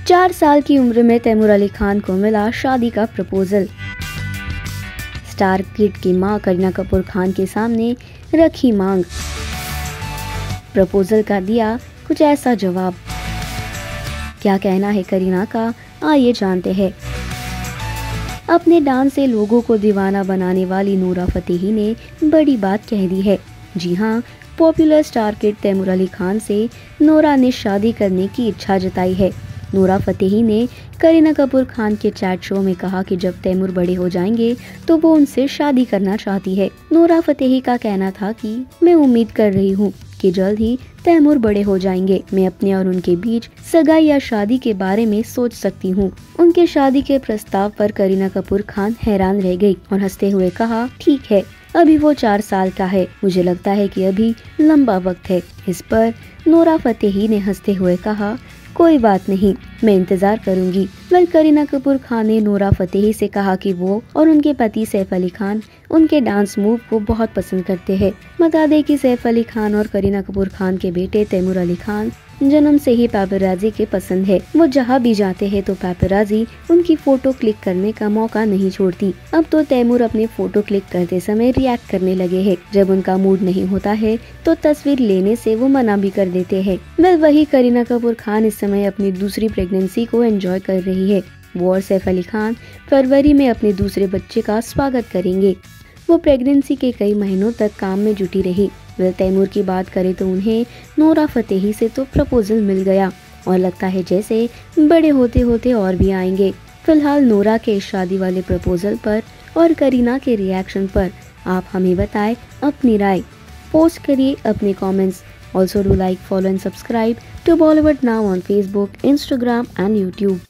4 साल की उम्र में तैमूर अली खान को मिला शादी का प्रपोजल। स्टार किड की मां करीना कपूर खान के सामने रखी मांग। प्रपोजल का दिया कुछ ऐसा जवाब। क्या कहना है करीना का, आइए जानते हैं। अपने डांस से लोगों को दीवाना बनाने वाली नूरा फतेही ने बड़ी बात कह दी है। जी हां, popular star kid Taimur Ali Khan से नूरा ने शादी करने की इच्छा जताई है। नूरा फतेही ने करीना कपूर खान के चैट शो में कहा कि जब तैमूर बड़े हो जाएंगे तो वो उनसे शादी करना चाहती है। नूरा फतेही का कहना था कि मैं उम्मीद कर रही हूँ कि जल्द ही तैमूर बड़े हो जाएंगे। मैं अपने और उनके बीच सगाई या शादी के बारे में सोच सकती हूँ। उनके शादी के प्रस्ताव पर करीना कपूर खान हैरान रह गई और हंसते हुए कहा, ठीक है, अभी वो 4 साल का है, मुझे लगता है कि अभी लंबा वक्त है। इस पर नूरा फतेही ने हंसते हुए कहा, कोई बात नहीं, मैं इंतजार करूंगी। करीना कपूर खान ने नूरा फतेही से कहा कि वो और उनके पति सैफ अली खान उनके डांस मूव को बहुत पसंद करते हैं। बता दें कि सैफ अली खान और करीना कपूर खान के बेटे तैमूर अली खान जन्म से ही पैपराजी के पसंद है। वो जहाँ भी जाते हैं तो पैपराजी उनकी फोटो क्लिक करने का मौका नहीं छोड़ती। अब तो तैमूर अपने फोटो क्लिक करते समय रिएक्ट करने लगे हैं। जब उनका मूड नहीं होता है तो तस्वीर लेने से वो मना भी कर देते हैं। वही करीना कपूर खान इस समय अपनी दूसरी प्रेगनेंसी को एंजॉय कर रही है। वो और सैफ अली खान फरवरी में अपने दूसरे बच्चे का स्वागत करेंगे। वो प्रेगनेंसी के कई महीनों तक काम में जुटी रही। तैमूर की बात करें तो उन्हें नूरा फतेही से तो प्रपोजल मिल गया और लगता है जैसे बड़े होते होते और भी आएंगे। फिलहाल नूरा के शादी वाले प्रपोजल पर और करीना के रिएक्शन पर आप हमें बताएं अपनी राय। पोस्ट करिए अपने comments. Also do like, follow and subscribe to Bollywood now on Facebook, Instagram and YouTube.